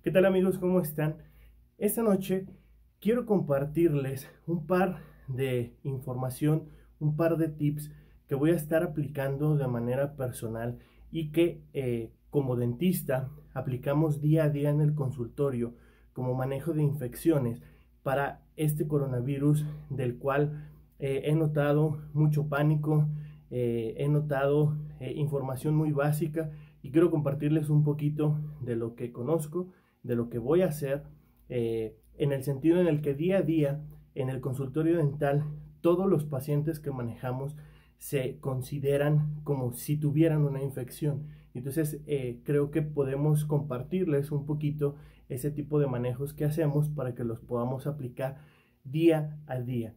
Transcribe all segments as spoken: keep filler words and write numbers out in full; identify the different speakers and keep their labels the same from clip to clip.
Speaker 1: ¿Qué tal amigos? ¿Cómo están? Esta noche quiero compartirles un par de información, un par de tips que voy a estar aplicando de manera personal y que eh, como dentista aplicamos día a día en el consultorio como manejo de infecciones para este coronavirus del cual eh, he notado mucho pánico, eh, he notado eh, información muy básica y quiero compartirles un poquito de lo que conozco, de lo que voy a hacer, eh, en el sentido en el que día a día en el consultorio dental todos los pacientes que manejamos se consideran como si tuvieran una infección. Entonces eh, creo que podemos compartirles un poquito ese tipo de manejos que hacemos para que los podamos aplicar día a día.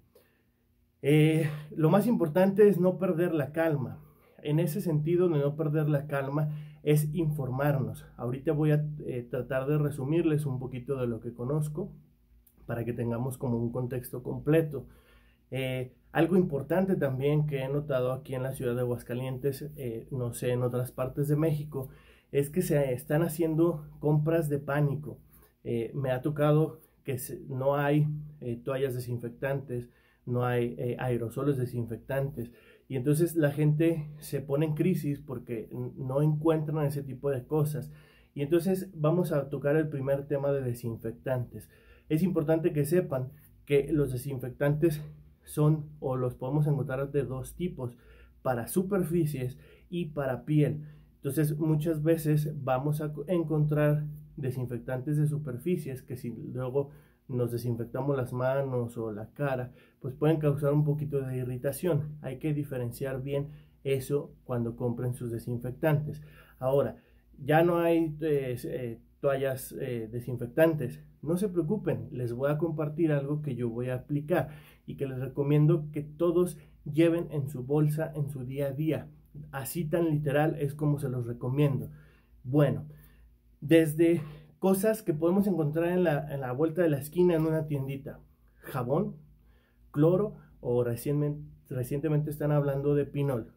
Speaker 1: Eh, lo más importante es no perder la calma. En ese sentido de no perder la calma es informarnos. Ahorita voy a eh, tratar de resumirles un poquito de lo que conozco para que tengamos como un contexto completo. Eh, algo importante también que he notado aquí en la ciudad de Aguascalientes, eh, no sé, en otras partes de México, es que se están haciendo compras de pánico. Eh, me ha tocado que se, no hay eh, toallas desinfectantes, no hay eh, aerosoles desinfectantes, y entonces la gente se pone en crisis porque no encuentran ese tipo de cosas. Y entonces vamos a tocar el primer tema de desinfectantes. Es importante que sepan que los desinfectantes son o los podemos encontrar de dos tipos, para superficies y para piel. Entonces muchas veces vamos a encontrar desinfectantes de superficies que si luego nos desinfectamos las manos o la cara, pues pueden causar un poquito de irritación. Hay que diferenciar bien eso cuando compren sus desinfectantes. Ahora, ya no hay eh, eh, toallas eh, desinfectantes. No se preocupen, les voy a compartir algo que yo voy a aplicar y que les recomiendo que todos lleven en su bolsa en su día a día. Así tan literal es como se los recomiendo. Bueno, desde cosas que podemos encontrar en la, en la vuelta de la esquina en una tiendita: jabón, cloro o recientemente, recientemente están hablando de pinol.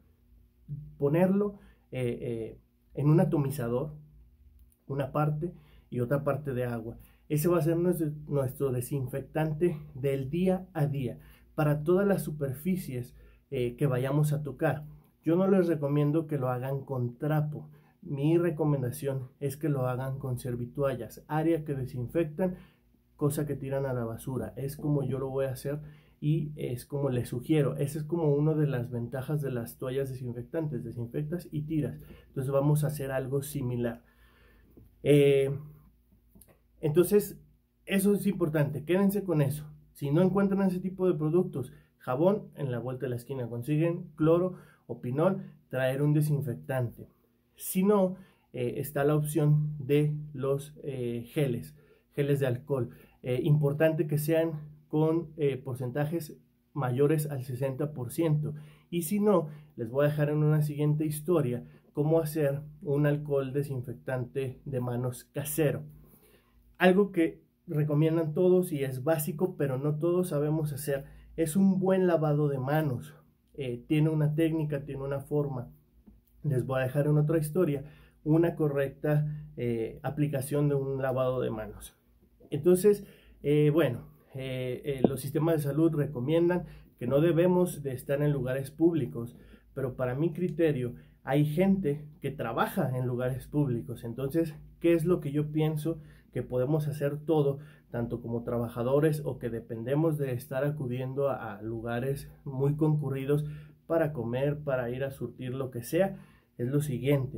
Speaker 1: Ponerlo eh, eh, en un atomizador, una parte y otra parte de agua. Ese va a ser nuestro, nuestro desinfectante del día a día para todas las superficies eh, que vayamos a tocar. Yo no les recomiendo que lo hagan con trapo. Mi recomendación es que lo hagan con servitoallas, área que desinfectan, cosa que tiran a la basura. Es como yo lo voy a hacer y es como les sugiero. Esa es como una de las ventajas de las toallas desinfectantes: desinfectas y tiras. Entonces vamos a hacer algo similar. Eh, entonces, eso es importante, quédense con eso. Si no encuentran ese tipo de productos, jabón, en la vuelta de la esquina consiguen cloro o pinol, traer un desinfectante. Si no, eh, está la opción de los eh, geles, geles de alcohol. Eh, importante que sean con eh, porcentajes mayores al sesenta por ciento. Y si no, les voy a dejar en una siguiente historia cómo hacer un alcohol desinfectante de manos casero. Algo que recomiendan todos y es básico, pero no todos sabemos hacer, es un buen lavado de manos. Eh, tiene una técnica, tiene una forma. Les voy a dejar en otra historia una correcta eh, aplicación de un lavado de manos. Entonces, eh, bueno, eh, eh, los sistemas de salud recomiendan que no debemos de estar en lugares públicos, pero para mi criterio hay gente que trabaja en lugares públicos. Entonces, ¿qué es lo que yo pienso que podemos hacer todo, tanto como trabajadores o que dependemos de estar acudiendo a, a lugares muy concurridos para comer, para ir a surtir lo que sea? Es lo siguiente: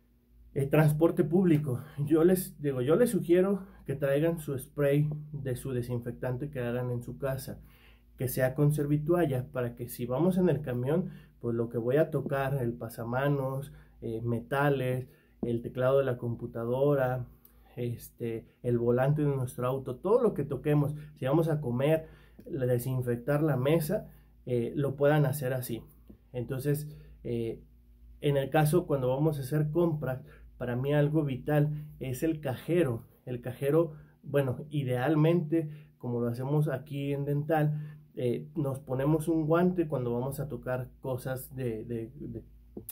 Speaker 1: el transporte público. Yo les digo, yo les sugiero que traigan su spray de su desinfectante que hagan en su casa, que sea con servitoalla, para que si vamos en el camión, pues lo que voy a tocar, el pasamanos, eh, metales, el teclado de la computadora, este, el volante de nuestro auto, todo lo que toquemos, si vamos a comer, desinfectar la mesa, eh, lo puedan hacer así. Entonces, eh, en el caso cuando vamos a hacer compras, para mí algo vital es el cajero. El cajero, bueno, idealmente, como lo hacemos aquí en dental, eh, nos ponemos un guante cuando vamos a tocar cosas de, de, de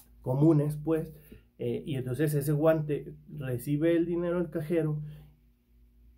Speaker 1: comunes, pues, eh, y entonces ese guante recibe el dinero del cajero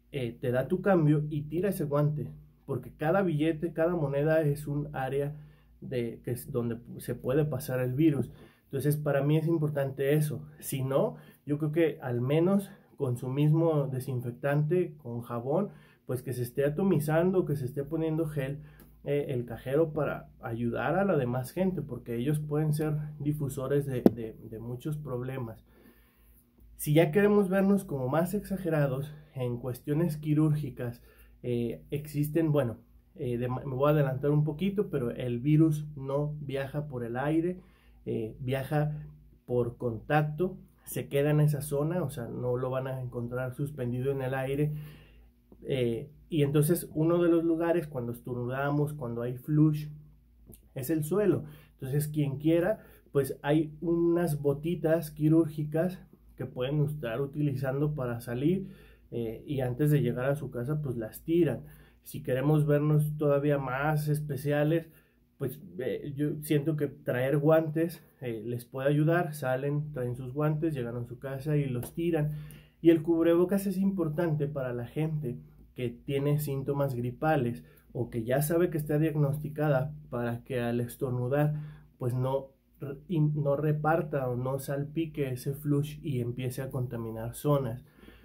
Speaker 1: eh, te da tu cambio y tira ese guante, porque cada billete, cada moneda es un área de, que es donde se puede pasar el virus. Entonces para mí es importante eso. Si no, yo creo que al menos con su mismo desinfectante, con jabón, pues que se esté atomizando, que se esté poniendo gel eh, el cajero para ayudar a la demás gente, porque ellos pueden ser difusores de, de, de muchos problemas. Si ya queremos vernos como más exagerados en cuestiones quirúrgicas, eh, existen, bueno, eh, de, me voy a adelantar un poquito, pero el virus no viaja por el aire, eh, viaja por contacto, se queda en esa zona, o sea, no lo van a encontrar suspendido en el aire. Eh, y entonces uno de los lugares cuando estornudamos, cuando hay flush, es el suelo. Entonces quien quiera, pues hay unas botitas quirúrgicas que pueden estar utilizando para salir eh, y antes de llegar a su casa pues las tiran. Si queremos vernos todavía más especiales, pues eh, yo siento que traer guantes eh, les puede ayudar. Salen, traen sus guantes, llegan a su casa y los tiran. Y el cubrebocas es importante para la gente que tiene síntomas gripales o que ya sabe que está diagnosticada, para que al estornudar pues no y no reparta o no salpique ese flush y empiece a contaminar zonas.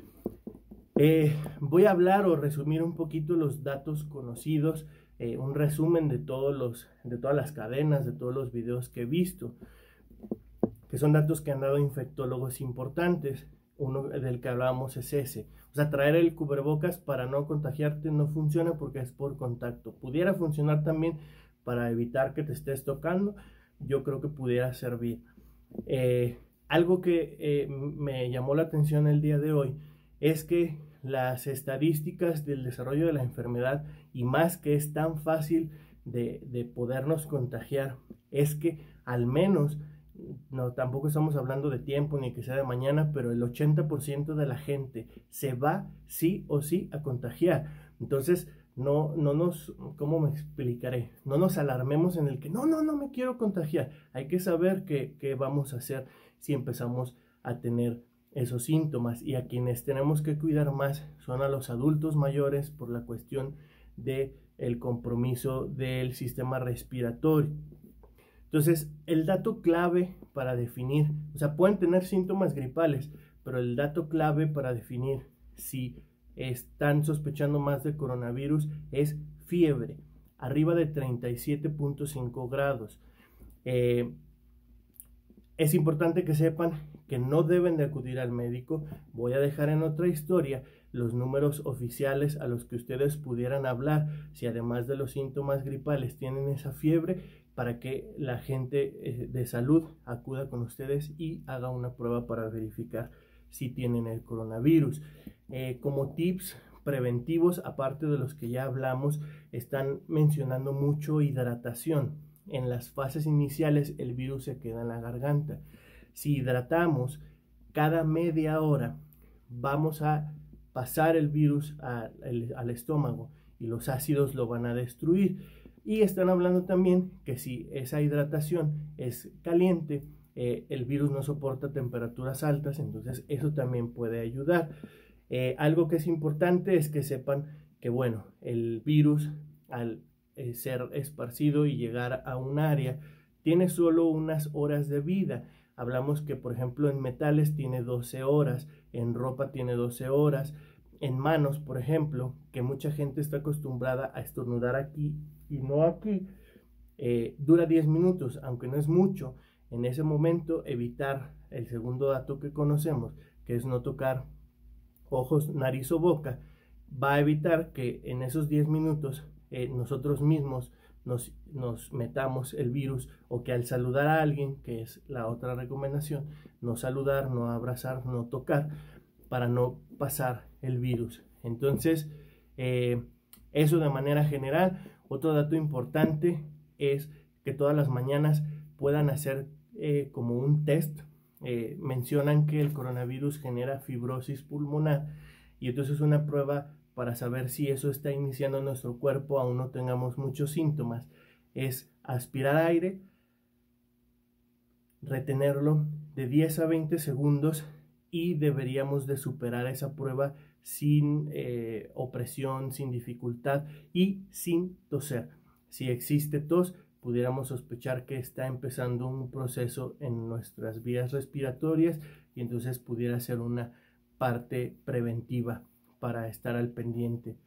Speaker 1: Eh, voy a hablar o resumir un poquito los datos conocidos, eh, un resumen de, todos los, de todas las cadenas, de todos los videos que he visto, que son datos que han dado infectólogos importantes. Uno del que hablábamos es ese. O sea, traer el cubrebocas para no contagiarte no funciona porque es por contacto. Pudiera funcionar también para evitar que te estés tocando. Yo creo que pudiera servir. Eh, algo que eh, me llamó la atención el día de hoy es que las estadísticas del desarrollo de la enfermedad, y más que es tan fácil de, de podernos contagiar, es que al menos, no, tampoco estamos hablando de tiempo ni que sea de mañana, pero el ochenta por ciento de la gente se va sí o sí a contagiar. Entonces, no, no nos, ¿cómo me explicaré? No nos alarmemos en el que no, no, no me quiero contagiar. Hay que saber qué, qué vamos a hacer si empezamos a tener esos síntomas, y a quienes tenemos que cuidar más son a los adultos mayores por la cuestión de el compromiso del sistema respiratorio. Entonces, el dato clave para definir, o sea, pueden tener síntomas gripales, pero el dato clave para definir si están sospechando más de coronavirus es fiebre, arriba de treinta y siete punto cinco grados. Eh, es importante que sepan que no deben de acudir al médico. Voy a dejar en otra historia los números oficiales a los que ustedes pudieran hablar si además de los síntomas gripales tienen esa fiebre, para que la gente de salud acuda con ustedes y haga una prueba para verificar si tienen el coronavirus. Eh, como tips preventivos, aparte de los que ya hablamos, están mencionando mucho hidratación. En las fases iniciales el virus se queda en la garganta. Si hidratamos cada media hora, vamos a pasar el virus a, el, al estómago y los ácidos lo van a destruir. Y están hablando también que si esa hidratación es caliente, eh, el virus no soporta temperaturas altas, entonces eso también puede ayudar. Eh, algo que es importante es que sepan que, bueno, el virus al eh, ser esparcido y llegar a un área tiene solo unas horas de vida. Hablamos que, por ejemplo, en metales tiene doce horas, en ropa tiene doce horas, en manos, por ejemplo, que mucha gente está acostumbrada a estornudar aquí y no aquí, eh, dura diez minutos, aunque no es mucho. En ese momento evitar el segundo dato que conocemos, que es no tocar ojos, nariz o boca, va a evitar que en esos diez minutos eh, nosotros mismos nos, nos metamos el virus, o que al saludar a alguien, que es la otra recomendación, no saludar, no abrazar, no tocar, para no pasar el virus. Entonces, eh, eso de manera general. Otro dato importante es que todas las mañanas puedan hacer eh, como un test. Eh, mencionan que el coronavirus genera fibrosis pulmonar, y entonces es una prueba para saber si eso está iniciando en nuestro cuerpo, aún no tengamos muchos síntomas. Es aspirar aire, retenerlo de diez a veinte segundos y deberíamos de superar esa prueba sin eh, opresión, sin dificultad y sin toser. Si existe tos, pudiéramos sospechar que está empezando un proceso en nuestras vías respiratorias y entonces pudiera ser una parte preventiva para estar al pendiente.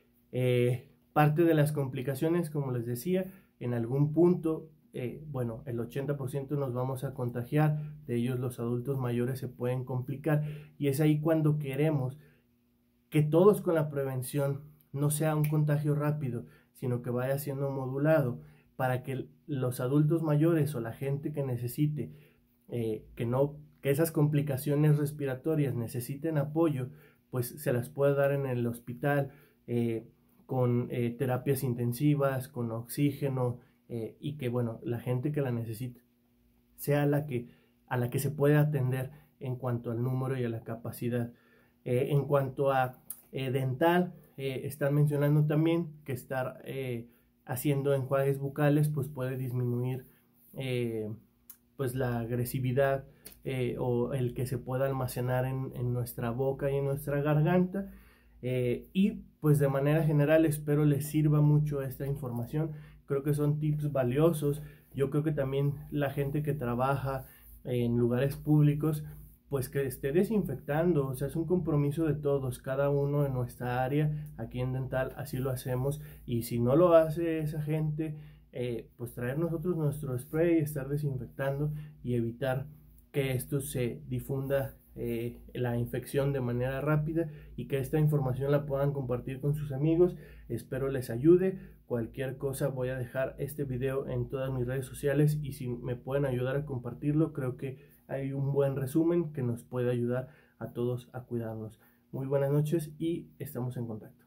Speaker 1: Eh, parte de las complicaciones, como les decía, en algún punto, eh, bueno, el ochenta por ciento nos vamos a contagiar, de ellos los adultos mayores se pueden complicar, y es ahí cuando queremos que todos con la prevención no sea un contagio rápido, sino que vaya siendo modulado, para que los adultos mayores o la gente que necesite, eh, que no, que esas complicaciones respiratorias necesiten apoyo, pues se las pueda dar en el hospital, eh, con eh, terapias intensivas, con oxígeno, eh, y que bueno, la gente que la necesite sea la que, a la que se puede atender en cuanto al número y a la capacidad. Eh, en cuanto a eh, dental, eh, están mencionando también que estar eh, haciendo enjuagues bucales pues puede disminuir eh, pues la agresividad eh, o el que se pueda almacenar en, en nuestra boca y en nuestra garganta. Eh, y pues de manera general espero les sirva mucho esta información. Creo que son tips valiosos. Yo creo que también la gente que trabaja en lugares públicos pues que esté desinfectando, o sea, es un compromiso de todos, cada uno en nuestra área. Aquí en Dental así lo hacemos, y si no lo hace esa gente, eh, pues traer nosotros nuestro spray, estar desinfectando y evitar que esto se difunda eh, la infección de manera rápida, y que esta información la puedan compartir con sus amigos. Espero les ayude. Cualquier cosa, voy a dejar este video en todas mis redes sociales, y si me pueden ayudar a compartirlo, creo que hay un buen resumen que nos puede ayudar a todos a cuidarnos. Muy buenas noches y estamos en contacto.